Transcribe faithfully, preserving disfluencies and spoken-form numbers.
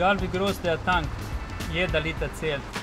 Egal wie groß der Tank, jeder Liter zählt.